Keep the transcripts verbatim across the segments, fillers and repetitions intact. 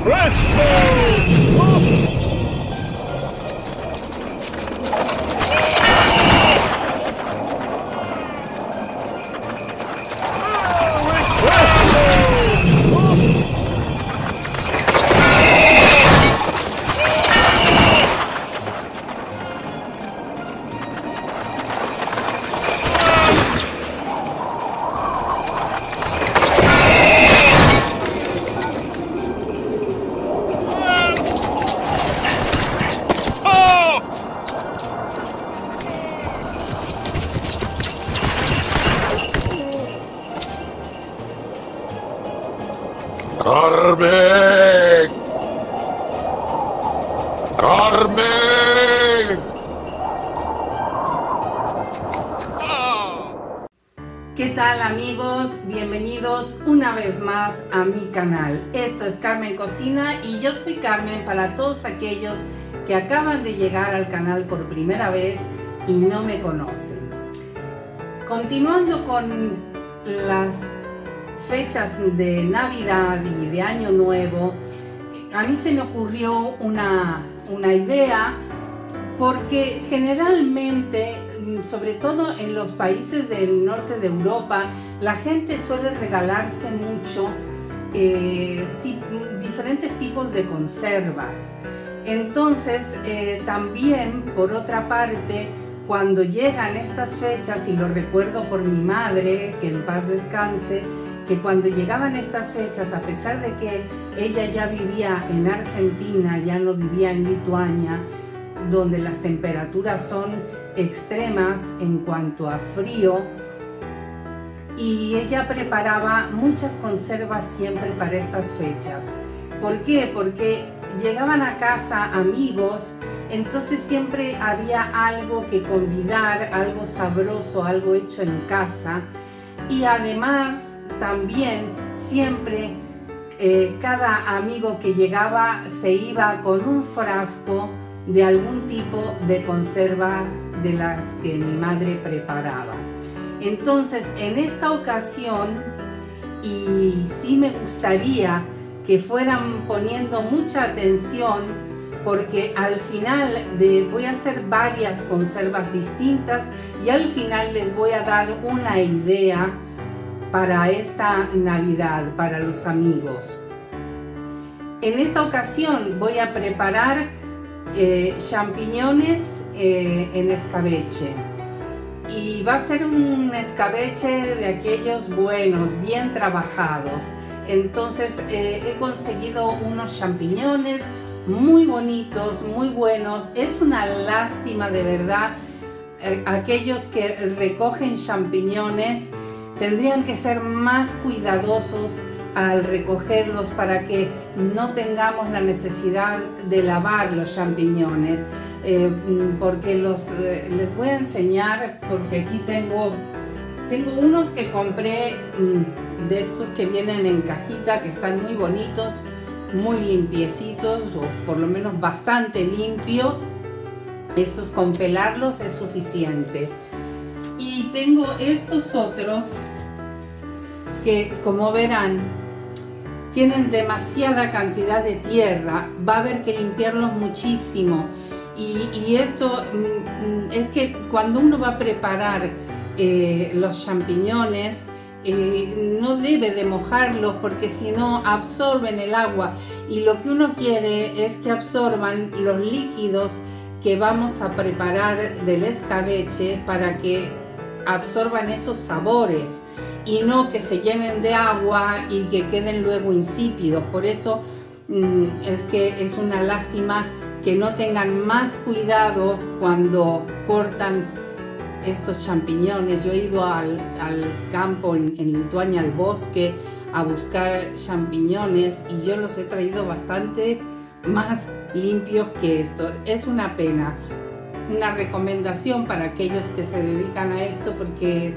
¡Carmen! ¡Carmen! ¿Qué tal, amigos? Bienvenidos una vez más a mi canal. Esto es Carmen Cocina y yo soy Carmen para todos aquellos que acaban de llegar al canal por primera vez y no me conocen. Continuando con las fechas de Navidad y de Año Nuevo, a mí se me ocurrió una, una idea, porque generalmente, sobre todo en los países del norte de Europa, la gente suele regalarse mucho eh, tip, diferentes tipos de conservas. Entonces, eh, también, por otra parte, cuando llegan estas fechas, y lo recuerdo por mi madre, que en paz descanse, que cuando llegaban estas fechas, a pesar de que ella ya vivía en Argentina, ya no vivía en Lituania, donde las temperaturas son extremas en cuanto a frío, y ella preparaba muchas conservas siempre para estas fechas. ¿Por qué? Porque llegaban a casa amigos, entonces siempre había algo que convidar, algo sabroso, algo hecho en casa, y además también siempre eh, cada amigo que llegaba se iba con un frasco de algún tipo de conserva de las que mi madre preparaba. Entonces, en esta ocasión, y sí me gustaría que fueran poniendo mucha atención, porque al final de, voy a hacer varias conservas distintas y al final les voy a dar una idea para esta Navidad, para los amigos. En esta ocasión voy a preparar eh, champiñones eh, en escabeche, y va a ser un escabeche de aquellos buenos, bien trabajados. Entonces eh, he conseguido unos champiñones muy bonitos, muy buenos. Es una lástima, de verdad, eh, aquellos que recogen champiñones tendrían que ser más cuidadosos al recogerlos para que no tengamos la necesidad de lavar los champiñones, eh, porque los eh, les voy a enseñar, porque aquí tengo tengo unos que compré mmm, de estos que vienen en cajita, que están muy bonitos, muy limpiecitos, o por lo menos bastante limpios. Estos con pelarlos es suficiente. Y tengo estos otros que, como verán, tienen demasiada cantidad de tierra, va a haber que limpiarlos muchísimo. Y, y esto mm, es que cuando uno va a preparar eh, los champiñones, eh, no debe de mojarlos, porque si no absorben el agua, y lo que uno quiere es que absorban los líquidos que vamos a preparar del escabeche, para que absorban esos sabores y no que se llenen de agua y que queden luego insípidos. Por eso mmm, es que es una lástima que no tengan más cuidado cuando cortan estos champiñones. Yo he ido al, al campo en, en Lituania, al bosque, a buscar champiñones, y yo los he traído bastante más limpios que esto. Es una pena. Una recomendación para aquellos que se dedican a esto, porque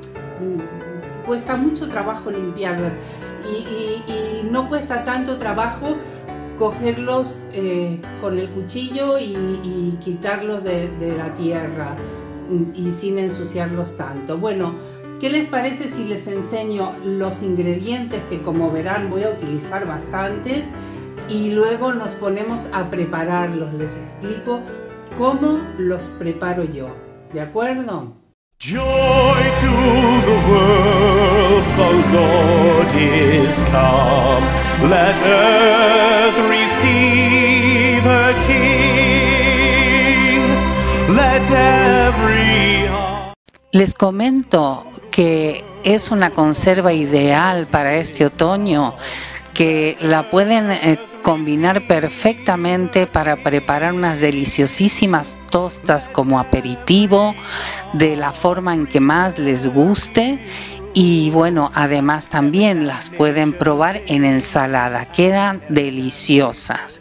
mmm, cuesta mucho trabajo limpiarlas, y, y, y no cuesta tanto trabajo cogerlos eh, con el cuchillo y, y quitarlos de, de la tierra, y sin ensuciarlos tanto. Bueno, ¿qué les parece si les enseño los ingredientes, que como verán voy a utilizar bastantes? y luego nos ponemos a prepararlos. Les explico cómo los preparo yo, ¿de acuerdo? Joy to the world, the Lord is come. Let earth receive her King. Let every heart... Les comento que es una conserva ideal para este otoño, que la pueden eh, combinar perfectamente para preparar unas deliciosísimas tostas como aperitivo, de la forma en que más les guste. Y bueno, además también las pueden probar en ensalada, quedan deliciosas.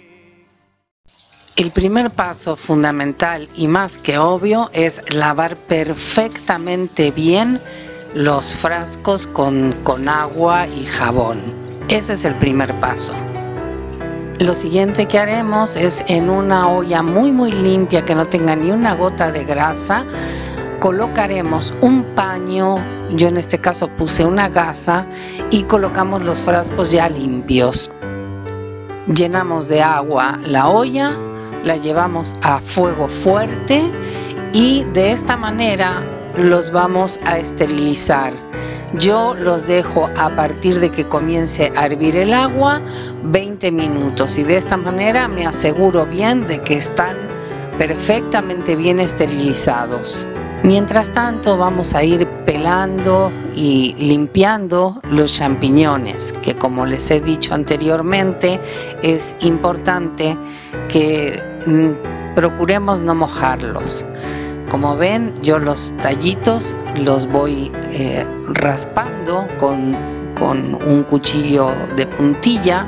El primer paso fundamental y más que obvio es lavar perfectamente bien los frascos con, con agua y jabón. Ese es el primer paso. Lo siguiente que haremos es, en una olla muy muy limpia que no tenga ni una gota de grasa, colocaremos un paño, yo en este caso puse una gasa, y colocamos los frascos ya limpios. Llenamos de agua la olla, la llevamos a fuego fuerte y de esta manera los vamos a esterilizar. Yo los dejo a partir de que comience a hervir el agua veinte minutos, y de esta manera me aseguro bien de que están perfectamente bien esterilizados. Mientras tanto vamos a ir pelando y limpiando los champiñones, que como les he dicho anteriormente, es importante que mm, procuremos no mojarlos. Como ven, yo los tallitos los voy eh, raspando con, con un cuchillo de puntilla,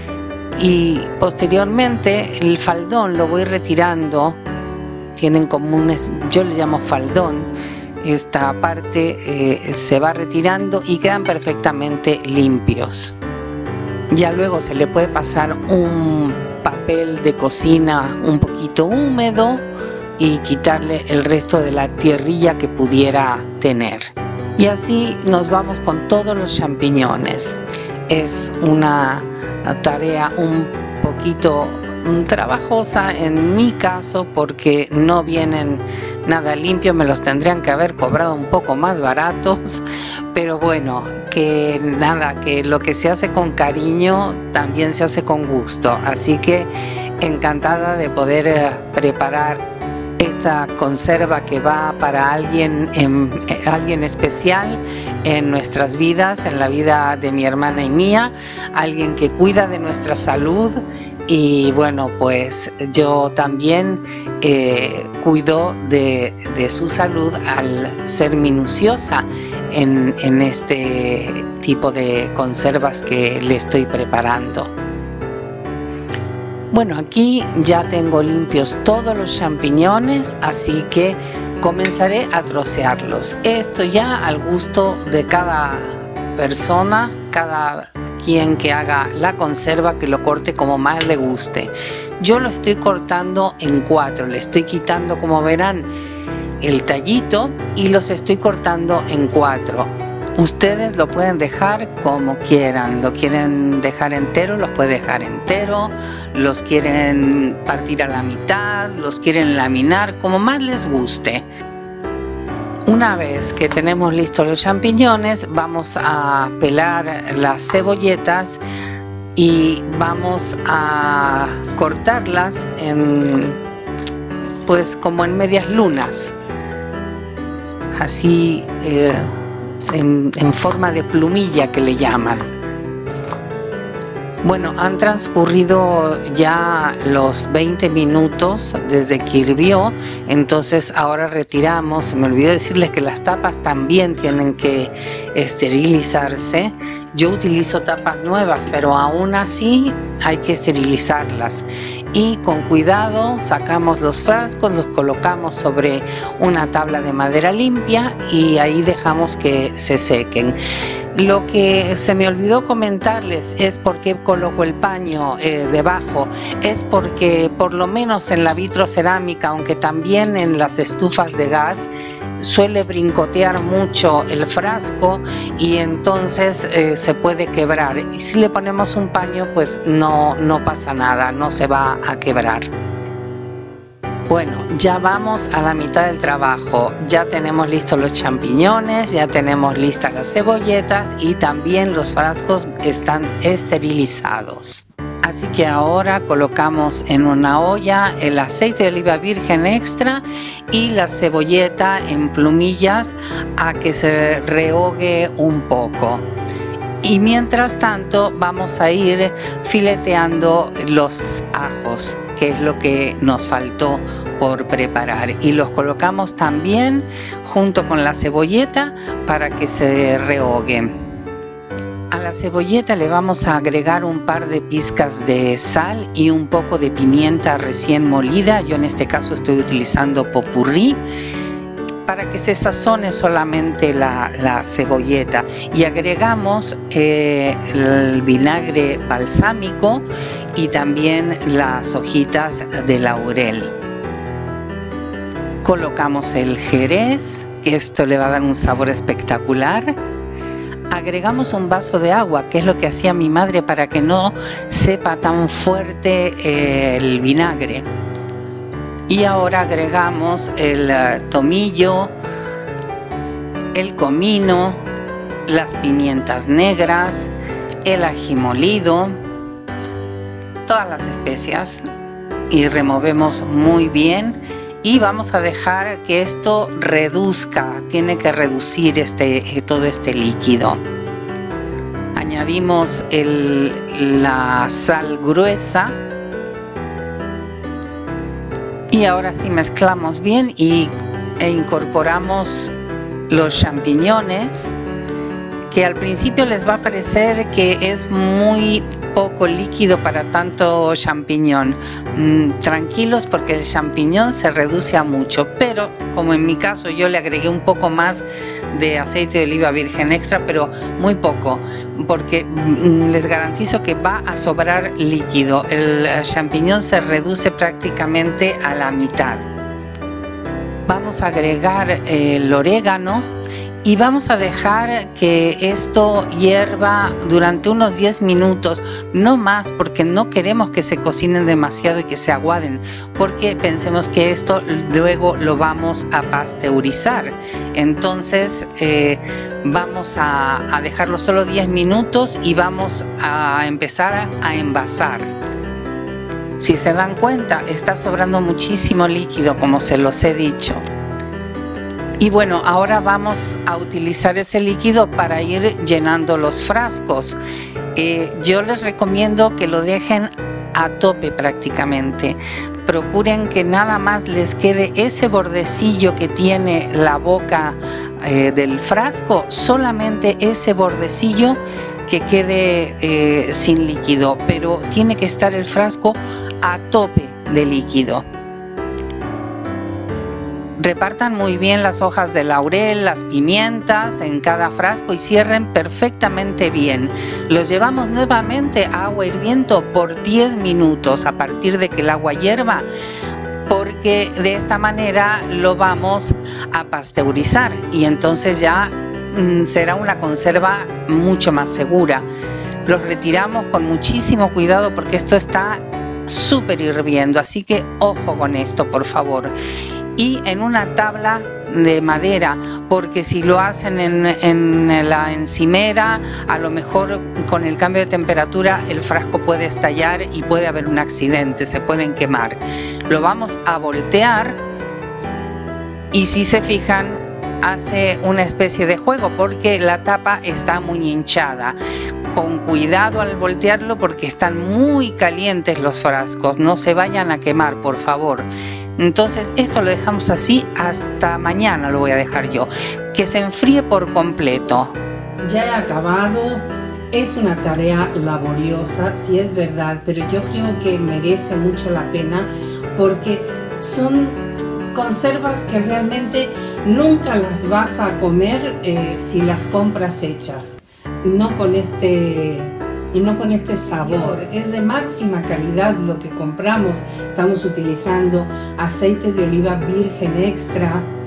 y posteriormente el faldón lo voy retirando. Tienen como un, yo le llamo faldón, esta parte eh, se va retirando y quedan perfectamente limpios. Ya luego se le puede pasar un papel de cocina un poquito húmedo y quitarle el resto de la tierrilla que pudiera tener. Y así nos vamos con todos los champiñones. Es una tarea un poquito trabajosa en mi caso, porque no vienen nada limpios, me los tendrían que haber cobrado un poco más baratos, pero bueno, que nada, que lo que se hace con cariño también se hace con gusto, así que encantada de poder eh, preparar esta conserva que va para alguien, en, eh, alguien especial en nuestras vidas, en la vida de mi hermana y mía, alguien que cuida de nuestra salud. Y bueno, pues yo también eh, cuido de, de su salud al ser minuciosa en, en este tipo de conservas que le estoy preparando. Bueno, aquí ya tengo limpios todos los champiñones, así que comenzaré a trocearlos. Esto ya al gusto de cada persona, cada quien que haga la conserva, que lo corte como más le guste. Yo lo estoy cortando en cuatro, le estoy quitando, como verán, el tallito y los estoy cortando en cuatro. Ustedes lo pueden dejar como quieran, lo quieren dejar entero, los pueden dejar entero, los quieren partir a la mitad, los quieren laminar, como más les guste. Una vez que tenemos listos los champiñones, vamos a pelar las cebolletas y vamos a cortarlas en, pues como en medias lunas, así eh, en, en forma de plumilla que le llaman. Bueno, han transcurrido ya los veinte minutos desde que hirvió, entonces ahora retiramos. Me olvidé decirles que las tapas también tienen que esterilizarse. Yo utilizo tapas nuevas, pero aún así hay que esterilizarlas. Y con cuidado sacamos los frascos, los colocamos sobre una tabla de madera limpia y ahí dejamos que se sequen. Lo que se me olvidó comentarles es por qué coloco el paño eh, debajo. Es porque por lo menos en la vitrocerámica, aunque también en las estufas de gas, suele brincotear mucho el frasco y entonces eh, se puede quebrar. Y si le ponemos un paño, pues no, no pasa nada, no se va a quebrar. Bueno, ya vamos a la mitad del trabajo. Ya tenemos listos los champiñones, ya tenemos listas las cebolletas y también los frascos están esterilizados. Así que ahora colocamos en una olla el aceite de oliva virgen extra y la cebolleta en plumillas a que se rehogue un poco. Y mientras tanto vamos a ir fileteando los ajos, que es lo que nos faltó por preparar. Y los colocamos también junto con la cebolleta para que se rehoguen. A la cebolleta le vamos a agregar un par de pizcas de sal y un poco de pimienta recién molida. Yo en este caso estoy utilizando popurrí para que se sazone solamente la, la cebolleta. Y agregamos eh, el vinagre balsámico y también las hojitas de laurel. Colocamos el jerez, que esto le va a dar un sabor espectacular. Agregamos un vaso de agua, que es lo que hacía mi madre para que no sepa tan fuerte eh, el vinagre. Y ahora agregamos el uh, tomillo, el comino, las pimientas negras, el ají molido, todas las especias y removemos muy bien. Y vamos a dejar que esto reduzca, tiene que reducir este, todo este líquido. Añadimos el, la sal gruesa y ahora sí mezclamos bien y, e incorporamos los champiñones, que al principio les va a parecer que es muy poco líquido para tanto champiñón. Mm, tranquilos, porque el champiñón se reduce a mucho, pero como en mi caso yo le agregué un poco más de aceite de oliva virgen extra, pero muy poco, porque mm, les garantizo que va a sobrar líquido. El champiñón se reduce prácticamente a la mitad. Vamos a agregar el orégano y vamos a dejar que esto hierva durante unos diez minutos, no más, porque no queremos que se cocinen demasiado y que se aguaden, porque pensemos que esto luego lo vamos a pasteurizar. Entonces eh, vamos a, a dejarlo solo diez minutos y vamos a empezar a, a envasar. Si se dan cuenta, está sobrando muchísimo líquido, como se los he dicho. Y bueno, ahora vamos a utilizar ese líquido para ir llenando los frascos. Eh, yo les recomiendo que lo dejen a tope prácticamente. Procuren que nada más les quede ese bordecillo que tiene la boca eh, del frasco, solamente ese bordecillo que quede eh, sin líquido, pero tiene que estar el frasco a tope de líquido. Repartan muy bien las hojas de laurel, las pimientas en cada frasco y cierren perfectamente bien. Los llevamos nuevamente a agua hirviendo por diez minutos a partir de que el agua hierva, porque de esta manera lo vamos a pasteurizar y entonces ya mm, será una conserva mucho más segura. Los retiramos con muchísimo cuidado porque esto está súper hirviendo, así que ojo con esto, por favor. Y en una tabla de madera, porque si lo hacen en, en la encimera, a lo mejor con el cambio de temperatura el frasco puede estallar y puede haber un accidente, se pueden quemar. Lo vamos a voltear y si se fijan hace una especie de juego porque la tapa está muy hinchada. Con cuidado al voltearlo porque están muy calientes los frascos, no se vayan a quemar, por favor. Entonces esto lo dejamos así hasta mañana, lo voy a dejar yo, que se enfríe por completo. Ya he acabado, es una tarea laboriosa, sí es verdad, pero yo creo que merece mucho la pena porque son conservas que realmente nunca las vas a comer eh, si las compras hechas, no con este... y no con este sabor. Es de máxima calidad lo que compramos. Estamos utilizando aceite de oliva virgen extra,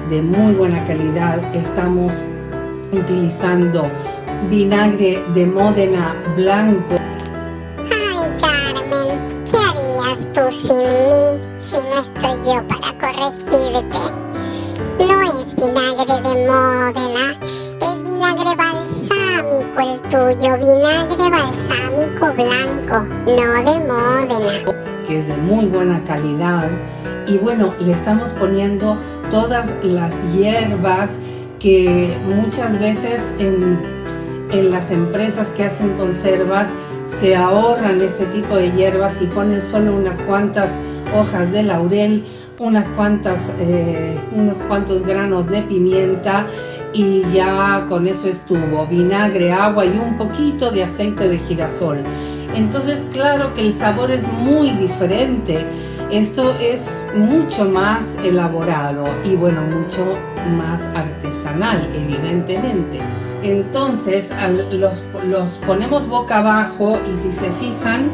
de muy buena calidad. Estamos utilizando vinagre de Módena blanco. Ay, Carmen, ¿qué harías tú sin mí si no estoy yo para corregirte? No es vinagre de Módena, es vinagre balsámico el tuyo, vinagre balsámico blanco, no de Módena. Que es de muy buena calidad. Y bueno, le estamos poniendo todas las hierbas que muchas veces en, en las empresas que hacen conservas se ahorran este tipo de hierbas y ponen solo unas cuantas hojas de laurel, unas cuantas, eh, unos cuantos granos de pimienta y ya con eso estuvo, vinagre, agua y un poquito de aceite de girasol. Entonces claro que el sabor es muy diferente. Esto es mucho más elaborado y bueno, mucho más artesanal, evidentemente. Entonces al, los, los ponemos boca abajo y si se fijan,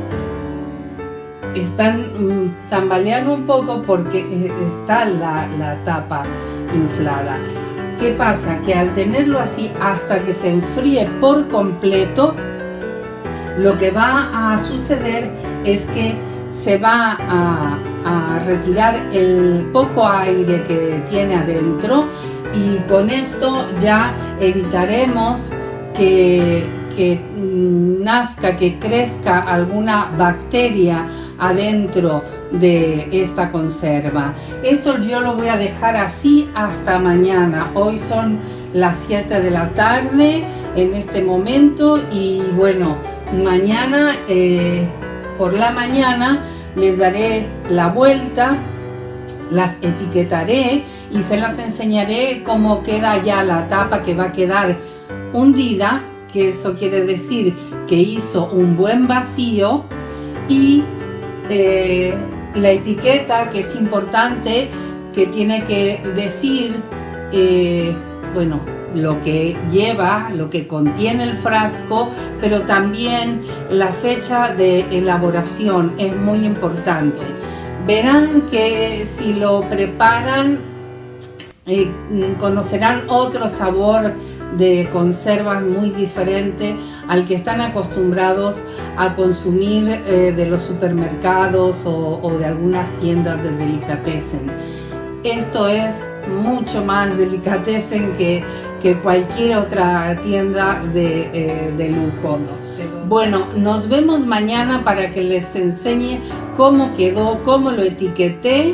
están mmm, tambaleando un poco porque está la, la tapa inflada. ¿Qué pasa? Que al tenerlo así hasta que se enfríe por completo, lo que va a suceder es que se va a, a retirar el poco aire que tiene adentro y con esto ya evitaremos que, que nazca, que crezca alguna bacteria adentro de esta conserva. Esto yo lo voy a dejar así hasta mañana. Hoy son las siete de la tarde en este momento y bueno, mañana eh, por la mañana les daré la vuelta, las etiquetaré y se las enseñaré cómo queda ya la tapa, que va a quedar hundida, que eso quiere decir que hizo un buen vacío, y eh, la etiqueta, que es importante, que tiene que decir eh, bueno, lo que lleva, lo que contiene el frasco, pero también la fecha de elaboración es muy importante. Verán que si lo preparan eh, conocerán otro sabor de conservas muy diferente al que están acostumbrados a consumir eh, de los supermercados o, o de algunas tiendas de delicatessen. Esto es mucho más delicatessen que, que cualquier otra tienda de, eh, de lujo. Bueno, nos vemos mañana para que les enseñe cómo quedó, cómo lo etiqueté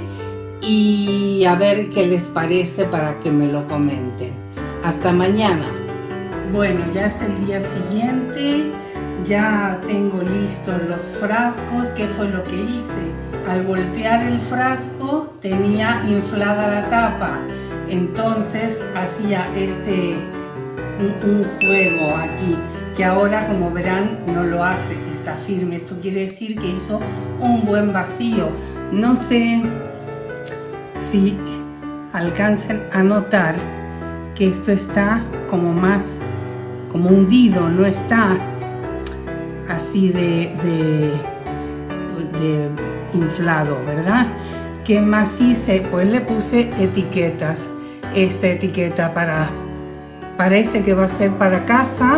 y a ver qué les parece para que me lo comenten. Hasta mañana. Bueno, ya es el día siguiente, ya tengo listos los frascos. ¿Qué fue lo que hice? Al voltear el frasco tenía inflada la tapa, entonces hacía este un, un juego aquí, que ahora, como verán, no lo hace, está firme. Esto quiere decir que hizo un buen vacío. No sé si alcancen a notar que esto está como más como hundido, no está así de, de, de inflado, ¿verdad? ¿Qué más hice? Pues le puse etiquetas. Esta etiqueta para, para este que va a ser para casa,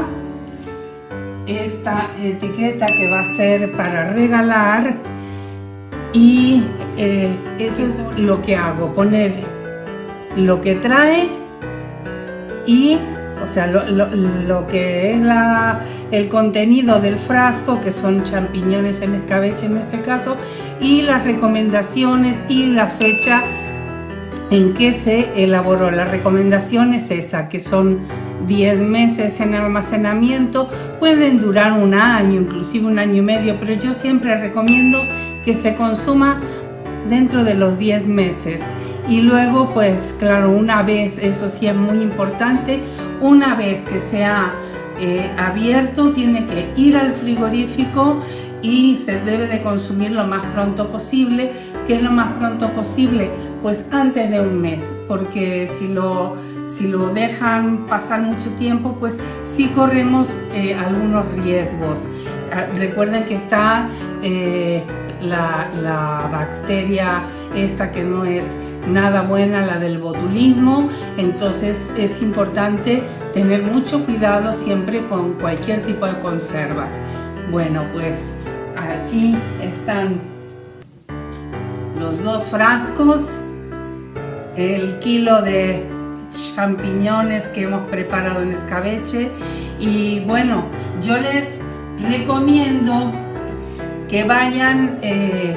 esta etiqueta que va a ser para regalar, y eh, eso es lo que hago, poner lo que trae y, o sea, lo, lo, lo que es la, el contenido del frasco, que son champiñones en escabeche en este caso, y las recomendaciones y la fecha en que se elaboró. La recomendación es esa, que son diez meses en almacenamiento, pueden durar un año, inclusive un año y medio, pero yo siempre recomiendo que se consuma dentro de los diez meses. Y luego, pues claro, una vez, eso sí es muy importante, una vez que se ha eh, abierto, tiene que ir al frigorífico y se debe de consumir lo más pronto posible. ¿Qué es lo más pronto posible? Pues antes de un mes, porque si lo, si lo dejan pasar mucho tiempo, pues sí corremos eh, algunos riesgos. Recuerden que está eh, la, la bacteria esta que no es nada buena la del botulismo, entonces es importante tener mucho cuidado siempre con cualquier tipo de conservas. Bueno, pues aquí están los dos frascos, el kilo de champiñones que hemos preparado en escabeche, y bueno, yo les recomiendo que vayan eh,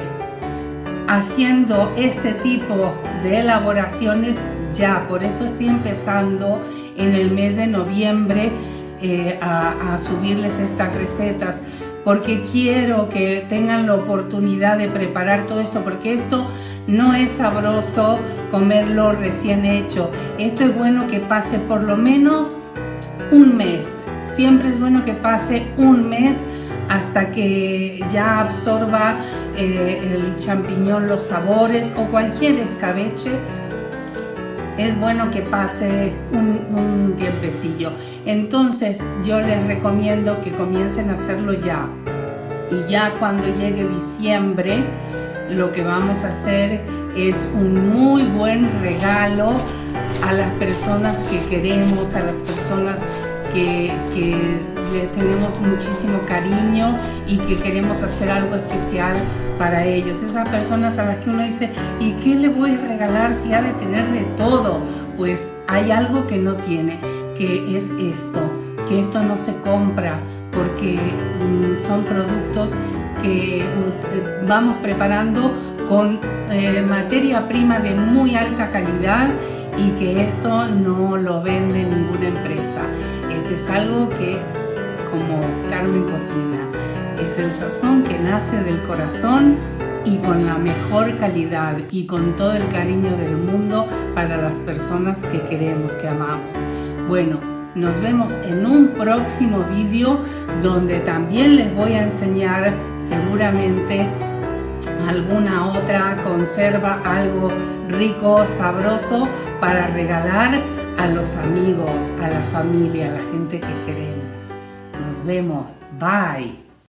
haciendo este tipo de elaboraciones ya. Por eso estoy empezando en el mes de noviembre eh, a, a subirles estas recetas, porque quiero que tengan la oportunidad de preparar todo esto, porque esto no es sabroso comerlo recién hecho. Esto es bueno que pase por lo menos un mes. Siempre es bueno que pase un mes hasta que ya absorba eh, el champiñón los sabores, o cualquier escabeche. Es bueno que pase un, un tiempecillo. Entonces yo les recomiendo que comiencen a hacerlo ya. Y ya cuando llegue diciembre, lo que vamos a hacer es un muy buen regalo a las personas que queremos, a las personas que, que le tenemos muchísimo cariño y que queremos hacer algo especial para ellos. Esas personas a las que uno dice, ¿y qué le voy a regalar si ha de tener de todo? Pues hay algo que no tiene, que es esto, que esto no se compra, porque mm, son productos que uh, vamos preparando con eh, materia prima de muy alta calidad, y que esto no lo vende ninguna empresa. Este es algo que, como Carmen Cocina, es el sazón que nace del corazón y con la mejor calidad y con todo el cariño del mundo para las personas que queremos, que amamos. Bueno, nos vemos en un próximo vídeo donde también les voy a enseñar seguramente alguna otra conserva, algo rico, sabroso para regalar a los amigos, a la familia, a la gente que queremos. Nos vemos. Bye.